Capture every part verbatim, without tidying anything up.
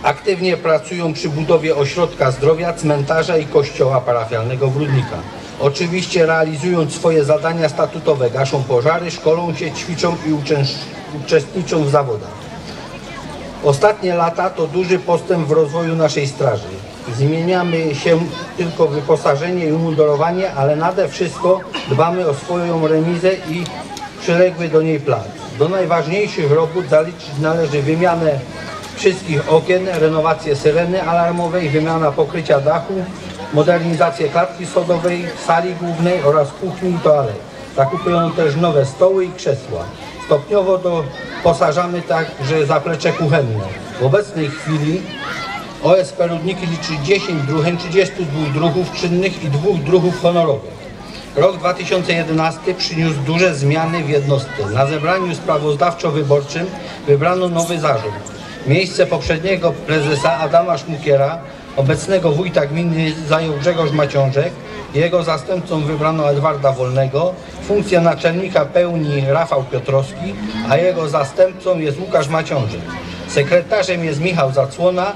Aktywnie pracują przy budowie ośrodka zdrowia, cmentarza i kościoła parafialnego w Rudnikach. Oczywiście realizując swoje zadania statutowe, gaszą pożary, szkolą się, ćwiczą i uczestniczą w zawodach. Ostatnie lata to duży postęp w rozwoju naszej straży. Zmieniamy się tylko wyposażenie i umundurowanie, ale nade wszystko dbamy o swoją remizę i przyległy do niej plac. Do najważniejszych robót zaliczyć należy wymianę wszystkich okien, renowację syreny alarmowej, wymiana pokrycia dachu, modernizację klatki schodowej, sali głównej oraz kuchni i toalet. Zakupujemy też nowe stoły i krzesła. Stopniowo doposażamy także zaplecze kuchenne. W obecnej chwili O S P Rudniki liczy dziesięć druhen, trzydzieści dwa druhów czynnych i dwóch druhów honorowych. Rok dwa tysiące jedenasty przyniósł duże zmiany w jednostce. Na zebraniu sprawozdawczo-wyborczym wybrano nowy zarząd. Miejsce poprzedniego prezesa Adama Szmukiera, obecnego wójta gminy, zajął Grzegorz Maciążek. Jego zastępcą wybrano Edwarda Wolnego. Funkcję naczelnika pełni Rafał Piotrowski, a jego zastępcą jest Łukasz Maciążek. Sekretarzem jest Michał Zacłona,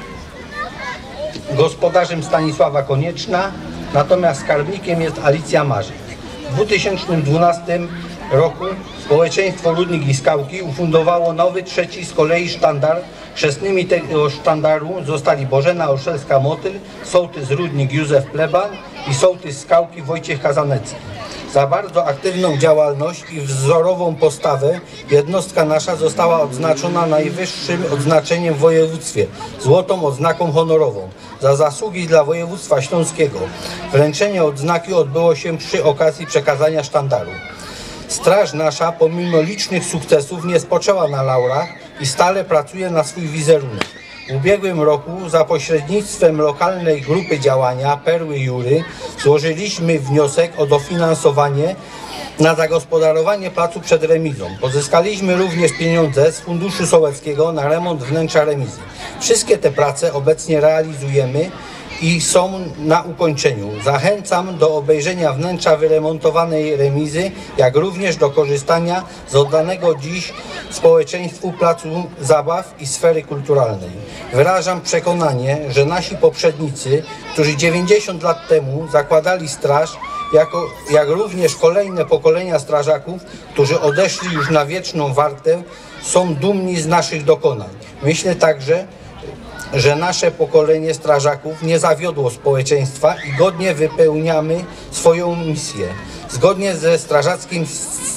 gospodarzem Stanisława Konieczna, natomiast skarbnikiem jest Alicja Marzyk. W dwa tysiące dwunastym roku społeczeństwo Rudnik i Skałki ufundowało nowy, trzeci z kolei sztandar. Chrzestnymi tego sztandaru zostali Bożena Olszelska-Motyl, sołtys Rudnik Józef Pleban i sołtys Skałki Wojciech Kazanecki. Za bardzo aktywną działalność i wzorową postawę jednostka nasza została odznaczona najwyższym odznaczeniem w województwie, złotą odznaką honorową, za zasługi dla województwa śląskiego. Wręczenie odznaki odbyło się przy okazji przekazania sztandaru. Straż nasza, pomimo licznych sukcesów, nie spoczęła na laurach i stale pracuje na swój wizerunek. W ubiegłym roku za pośrednictwem lokalnej grupy działania Perły Jury złożyliśmy wniosek o dofinansowanie na zagospodarowanie placu przed remizą. Pozyskaliśmy również pieniądze z Funduszu Sołeckiego na remont wnętrza remizy. Wszystkie te prace obecnie realizujemy i są na ukończeniu. Zachęcam do obejrzenia wnętrza wyremontowanej remizy, jak również do korzystania z oddanego dziś społeczeństwu placu zabaw i sfery kulturalnej. Wyrażam przekonanie, że nasi poprzednicy, którzy dziewięćdziesiąt lat temu zakładali straż, jako, jak również kolejne pokolenia strażaków, którzy odeszli już na wieczną wartę, są dumni z naszych dokonań. Myślę także, że nasze pokolenie strażaków nie zawiodło społeczeństwa i godnie wypełniamy swoją misję. Zgodnie ze strażackim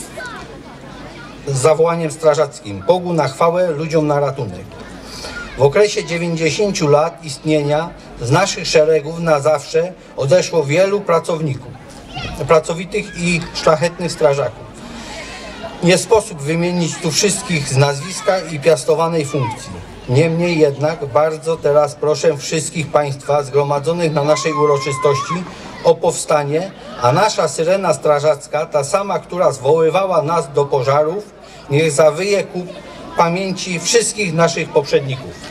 z zawołaniem strażackim: Bogu na chwałę, ludziom na ratunek. W okresie dziewięćdziesięciu lat istnienia z naszych szeregów na zawsze odeszło wielu pracowników, pracowitych i szlachetnych strażaków. Nie sposób wymienić tu wszystkich z nazwiska i piastowanej funkcji. Niemniej jednak bardzo teraz proszę wszystkich Państwa zgromadzonych na naszej uroczystości o powstanie, a nasza syrena strażacka, ta sama, która zwoływała nas do pożarów, niech zawyje ku pamięci wszystkich naszych poprzedników.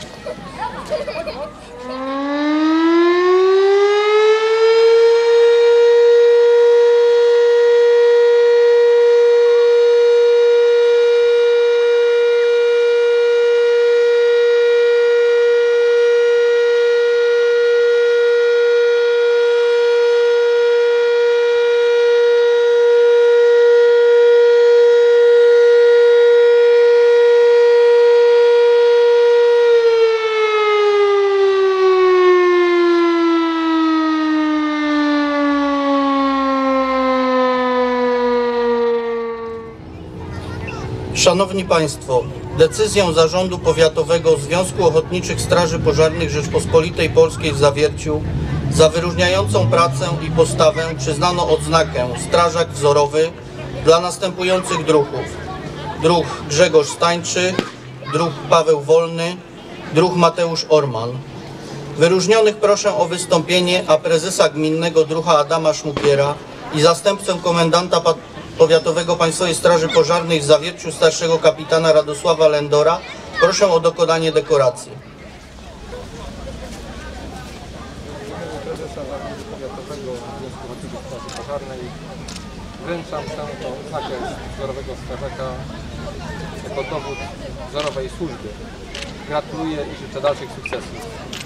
Szanowni Państwo, decyzją Zarządu Powiatowego Związku Ochotniczych Straży Pożarnych Rzeczpospolitej Polskiej w Zawierciu za wyróżniającą pracę i postawę przyznano odznakę Strażak Wzorowy dla następujących druhów: druh Grzegorz Stańczy, druh Paweł Wolny, druh Mateusz Orman. Wyróżnionych proszę o wystąpienie, a prezesa gminnego druha Adama Szmukiera i zastępcę komendanta Powiatowego Państwowej Straży Pożarnej w Zawierciu starszego kapitana Radosława Lendora proszę o dokonanie dekoracji. Prezesa Zarządu Powiatowego Związku Ochotniczych Straży Pożarnej wręczam tę odznakę wzorowego strażaka jako dowód wzorowej służby. gratuluję i życzę dalszych sukcesów.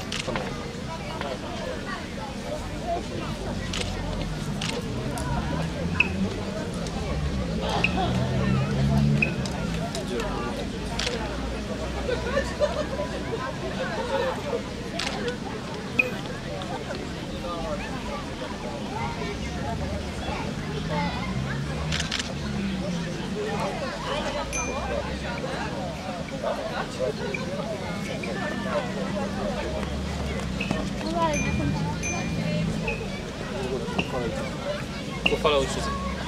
Pochwała ojczyzny.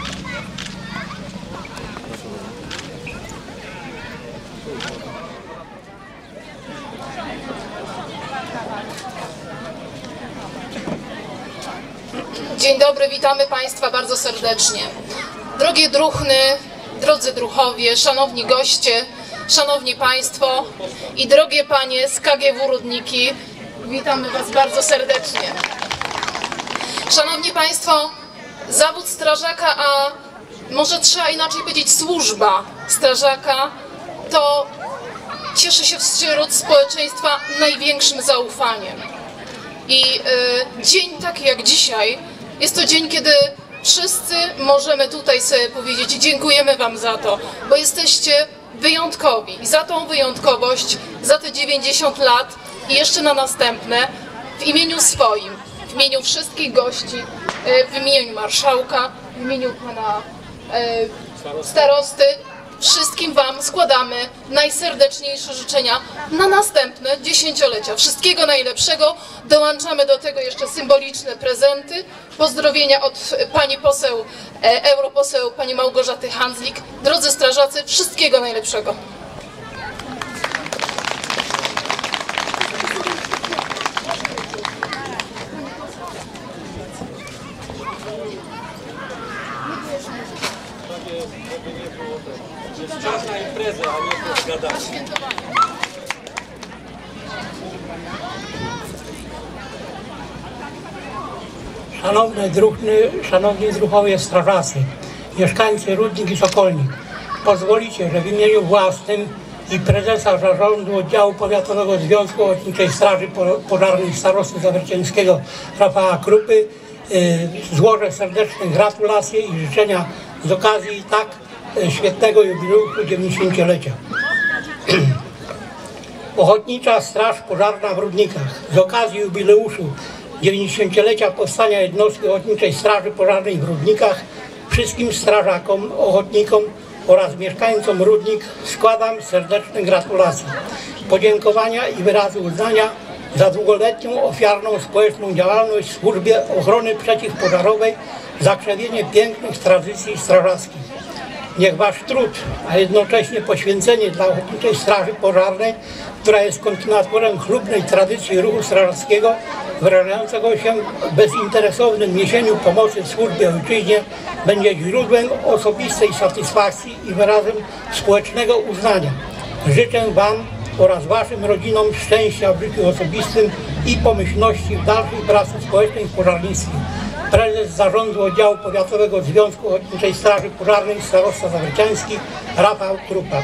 Dzień dobry, witamy Państwa bardzo serdecznie. Drogie druhny, drodzy druhowie, szanowni goście, szanowni Państwo i drogie Panie z K G W Rudniki, witamy Was bardzo serdecznie. Szanowni Państwo, zawód strażaka, a może trzeba inaczej powiedzieć służba strażaka, to cieszy się wśród społeczeństwa największym zaufaniem. I y, dzień taki jak dzisiaj jest to dzień, kiedy wszyscy możemy tutaj sobie powiedzieć dziękujemy Wam za to, bo jesteście wyjątkowi i za tą wyjątkowość, za te dziewięćdziesiąt lat i jeszcze na następne w imieniu swoim, w imieniu wszystkich gości, y, w imieniu marszałka, w imieniu pana y, starosty, wszystkim Wam składamy najserdeczniejsze życzenia na następne dziesięciolecia. Wszystkiego najlepszego. Dołączamy do tego jeszcze symboliczne prezenty. Pozdrowienia od pani poseł, e, europoseł pani Małgorzaty Handzlik. Drodzy strażacy, wszystkiego najlepszego. Jest czas na imprezę, a nie gadać. Szanowne druhny, szanowni druhowie strażacy, mieszkańcy Rudnik i Sokolnik, pozwolicie, że w imieniu własnym i prezesa zarządu oddziału powiatowego Związku Ochotniczej Straży Pożarnej starosty zawierciańskiego Rafała Krupy yy, złożę serdeczne gratulacje i życzenia z okazji tak świetnego jubileuszu dziewięćdziesięciolecia. Ochotnicza Straż Pożarna w Rudnikach. Z okazji jubileuszu dziewięćdziesięciolecia powstania jednostki Ochotniczej Straży Pożarnej w Rudnikach wszystkim strażakom, ochotnikom oraz mieszkańcom Rudnik składam serdeczne gratulacje, podziękowania i wyrazy uznania za długoletnią ofiarną społeczną działalność w służbie ochrony przeciwpożarowej, zakrzewienie pięknych tradycji strażackich. Niech Wasz trud, a jednocześnie poświęcenie dla Ochotniczej Straży Pożarnej, która jest kontynuatorem chlubnej tradycji ruchu strażackiego, wyrażającego się w bezinteresownym niesieniu pomocy w służbie ojczyźnie, będzie źródłem osobistej satysfakcji i wyrazem społecznego uznania. Życzę Wam oraz Waszym rodzinom szczęścia w życiu osobistym i pomyślności w dalszej pracy społecznej w pożarnictwie. Prezes Zarządu Oddziału Powiatowego Związku Ochotniczej Straży Pożarnej starosta zawierciański Rafał Krupa.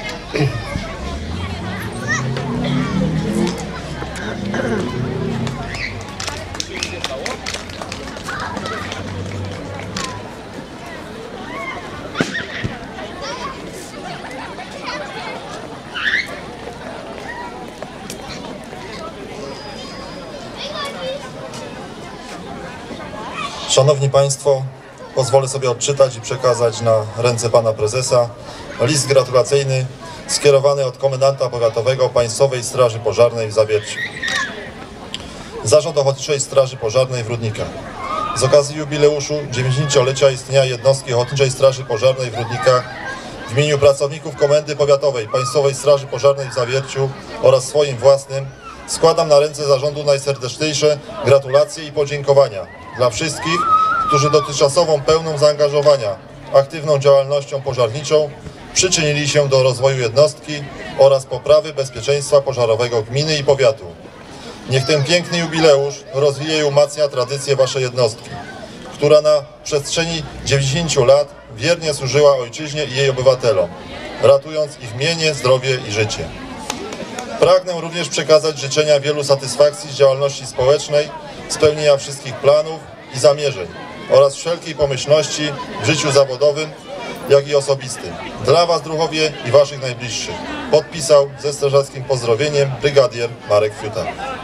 Szanowni Państwo, pozwolę sobie odczytać i przekazać na ręce Pana Prezesa list gratulacyjny skierowany od Komendanta Powiatowego Państwowej Straży Pożarnej w Zawierciu. Zarząd Ochotniczej Straży Pożarnej w Rudnikach. Z okazji jubileuszu dziewięćdziesięciolecia istnienia jednostki Ochotniczej Straży Pożarnej w Rudnikach w imieniu pracowników Komendy Powiatowej Państwowej Straży Pożarnej w Zawierciu oraz swoim własnym składam na ręce zarządu najserdeczniejsze gratulacje i podziękowania dla wszystkich, którzy dotychczasową pełną zaangażowania, aktywną działalnością pożarniczą przyczynili się do rozwoju jednostki oraz poprawy bezpieczeństwa pożarowego gminy i powiatu. Niech ten piękny jubileusz rozwija i umacnia tradycję Waszej jednostki, która na przestrzeni dziewięćdziesięciu lat wiernie służyła ojczyźnie i jej obywatelom, ratując ich mienie, zdrowie i życie. Pragnę również przekazać życzenia wielu satysfakcji z działalności społecznej, spełnienia wszystkich planów i zamierzeń oraz wszelkiej pomyślności w życiu zawodowym, jak i osobistym. Dla Was, druhowie, i Waszych najbliższych. Podpisał ze strażackim pozdrowieniem brygadier Marek Fiuta.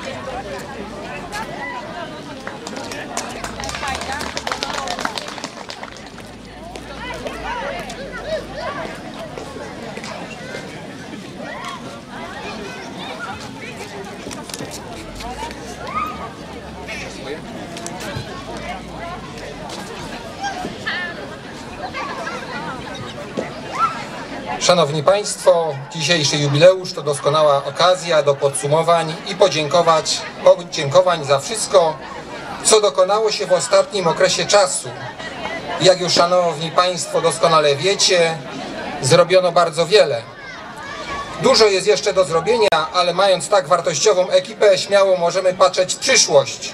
Szanowni Państwo, dzisiejszy jubileusz to doskonała okazja do podsumowań i podziękować, podziękowań za wszystko, co dokonało się w ostatnim okresie czasu. Jak już Szanowni Państwo doskonale wiecie, zrobiono bardzo wiele. Dużo jest jeszcze do zrobienia, ale mając tak wartościową ekipę, śmiało możemy patrzeć w przyszłość.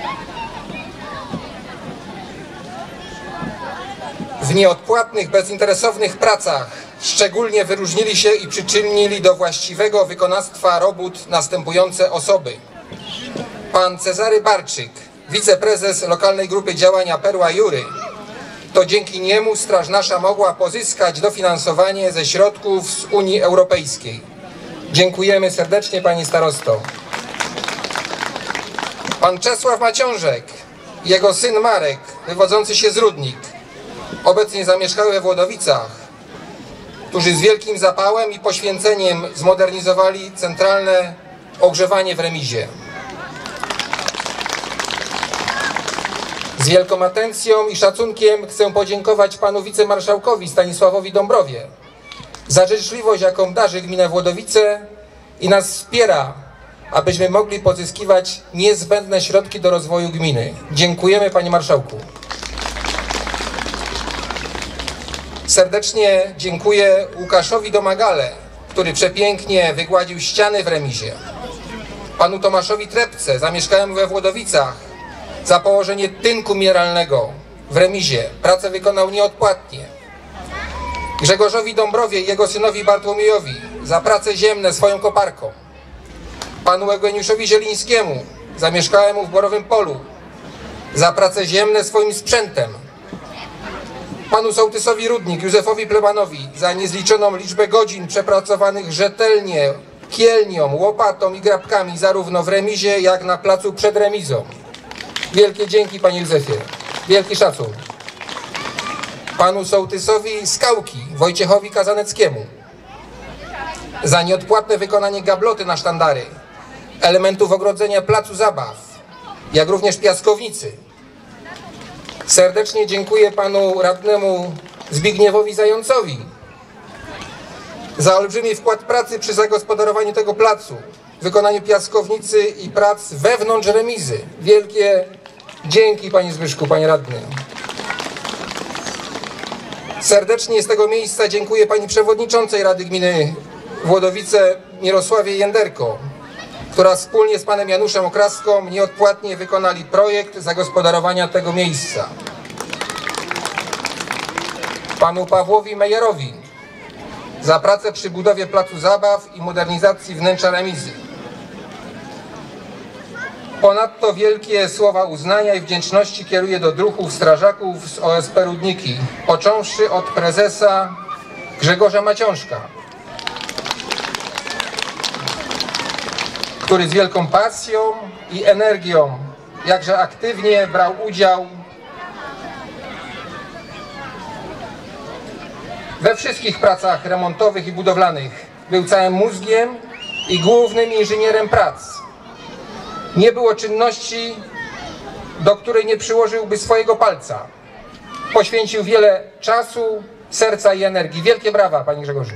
W nieodpłatnych, bezinteresownych pracach szczególnie wyróżnili się i przyczynili do właściwego wykonawstwa robót następujące osoby. Pan Cezary Barczyk, wiceprezes lokalnej grupy działania Perła Jury. To dzięki niemu Straż Nasza mogła pozyskać dofinansowanie ze środków z Unii Europejskiej. Dziękujemy serdecznie, Pani Starosto. Pan Czesław Maciążek, jego syn Marek, wywodzący się z Rudnik, obecnie zamieszkały we Włodowicach, którzy z wielkim zapałem i poświęceniem zmodernizowali centralne ogrzewanie w remizie. Z wielką atencją i szacunkiem chcę podziękować panu wicemarszałkowi Stanisławowi Dąbrowie za życzliwość, jaką darzy gmina Włodowice i nas wspiera, abyśmy mogli pozyskiwać niezbędne środki do rozwoju gminy. Dziękujemy, panie marszałku. Serdecznie dziękuję Łukaszowi Domagale, który przepięknie wygładził ściany w remizie. Panu Tomaszowi Trepce, zamieszkałemu we Włodowicach, za położenie tynku mineralnego w remizie. Pracę wykonał nieodpłatnie. Grzegorzowi Dąbrowie i jego synowi Bartłomiejowi za prace ziemne swoją koparką. Panu Eugeniuszowi Zielińskiemu, zamieszkałemu w Borowym Polu, za prace ziemne swoim sprzętem. Panu sołtysowi Rudnik, Józefowi Plebanowi za niezliczoną liczbę godzin przepracowanych rzetelnie kielnią, łopatą i grabkami zarówno w remizie, jak na placu przed remizą. Wielkie dzięki, panie Józefie. Wielki szacun. Panu sołtysowi Skałki, Wojciechowi Kazaneckiemu za nieodpłatne wykonanie gabloty na sztandary, elementów ogrodzenia placu zabaw, jak również piaskownicy. Serdecznie dziękuję panu radnemu Zbigniewowi Zającowi za olbrzymi wkład pracy przy zagospodarowaniu tego placu, wykonaniu piaskownicy i prac wewnątrz remizy. Wielkie dzięki, panie Zbyszku, panie radny. Serdecznie z tego miejsca dziękuję pani przewodniczącej Rady Gminy Włodowice Mirosławie Jęderko, która wspólnie z panem Januszem Okraską nieodpłatnie wykonali projekt zagospodarowania tego miejsca. Panu Pawłowi Mejerowi za pracę przy budowie placu zabaw i modernizacji wnętrza remizy. Ponadto wielkie słowa uznania i wdzięczności kieruję do druhów strażaków z O S P Rudniki, począwszy od prezesa Grzegorza Maciążka, który z wielką pasją i energią, jakże aktywnie brał udział we wszystkich pracach remontowych i budowlanych. Był całym mózgiem i głównym inżynierem prac. Nie było czynności, do której nie przyłożyłby swojego palca. Poświęcił wiele czasu, serca i energii. Wielkie brawa, panie Grzegorzu.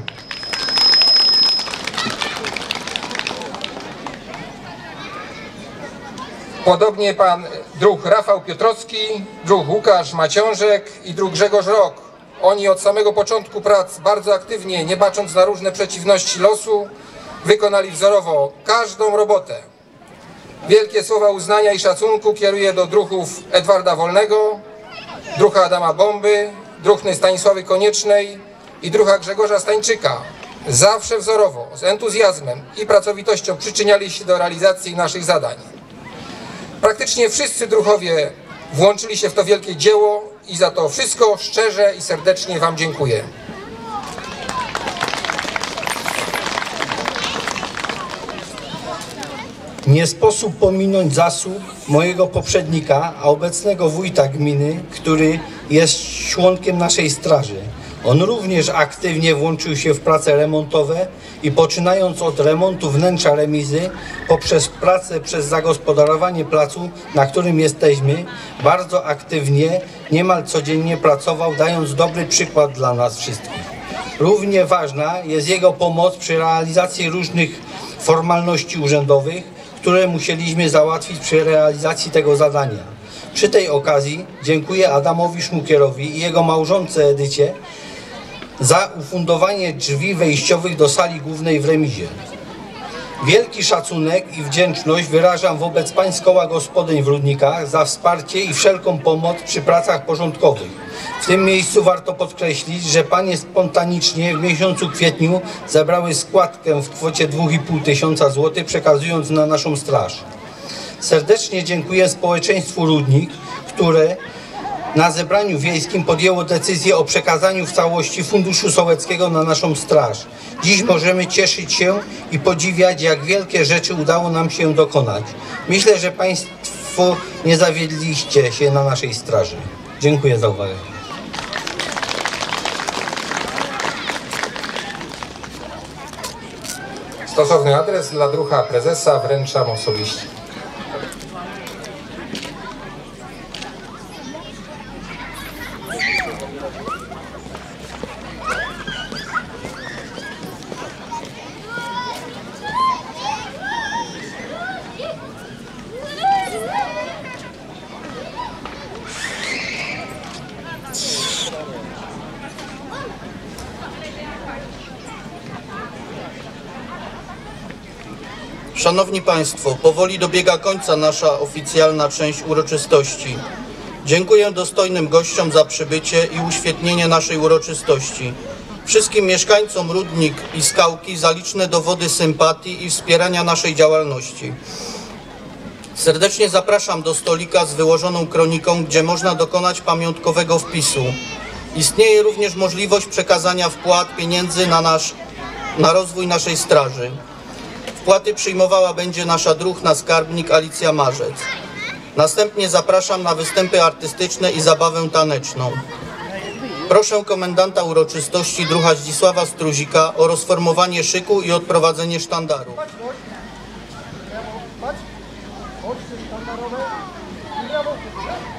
Podobnie pan druh Rafał Piotrowski, druh Łukasz Maciążek i druh Grzegorz Rok. Oni od samego początku prac bardzo aktywnie, nie bacząc na różne przeciwności losu, wykonali wzorowo każdą robotę. Wielkie słowa uznania i szacunku kieruję do druhów Edwarda Wolnego, druha Adama Bomby, druhny Stanisławy Koniecznej i druha Grzegorza Stańczyka zawsze wzorowo, z entuzjazmem i pracowitością przyczyniali się do realizacji naszych zadań. Praktycznie wszyscy druhowie włączyli się w to wielkie dzieło i za to wszystko szczerze i serdecznie Wam dziękuję. Nie sposób pominąć zasług mojego poprzednika, a obecnego wójta gminy, który jest członkiem naszej straży. On również aktywnie włączył się w prace remontowe i poczynając od remontu wnętrza remizy, poprzez pracę przez zagospodarowanie placu, na którym jesteśmy, bardzo aktywnie, niemal codziennie pracował, dając dobry przykład dla nas wszystkich. Równie ważna jest jego pomoc przy realizacji różnych formalności urzędowych, które musieliśmy załatwić przy realizacji tego zadania. Przy tej okazji dziękuję Adamowi Szmukierowi i jego małżonce Edycie za ufundowanie drzwi wejściowych do sali głównej w remizie. Wielki szacunek i wdzięczność wyrażam wobec pań z koła gospodyń w Rudnikach za wsparcie i wszelką pomoc przy pracach porządkowych. W tym miejscu warto podkreślić, że panie spontanicznie w miesiącu kwietniu zebrały składkę w kwocie dwa i pół tysiąca złotych, przekazując na naszą straż. Serdecznie dziękuję społeczeństwu Rudnik, które na zebraniu wiejskim podjęło decyzję o przekazaniu w całości Funduszu Sołeckiego na naszą straż. Dziś możemy cieszyć się i podziwiać, jak wielkie rzeczy udało nam się dokonać. Myślę, że Państwo nie zawiedliście się na naszej straży. Dziękuję za uwagę. Stosowny adres dla druha prezesa wręczam osobiście. Szanowni Państwo, powoli dobiega końca nasza oficjalna część uroczystości. Dziękuję dostojnym gościom za przybycie i uświetnienie naszej uroczystości. Wszystkim mieszkańcom Rudnik i Skałki za liczne dowody sympatii i wspierania naszej działalności. Serdecznie zapraszam do stolika z wyłożoną kroniką, gdzie można dokonać pamiątkowego wpisu. Istnieje również możliwość przekazania wpłat pieniędzy na, nasz, na rozwój naszej straży. Wpłaty przyjmowała będzie nasza druhna skarbnik Alicja Marzec. Następnie zapraszam na występy artystyczne i zabawę taneczną. Proszę komendanta uroczystości druha Zdzisława Struzika o rozformowanie szyku i odprowadzenie sztandaru. Patrz, patrz, sztandarowe i brawo.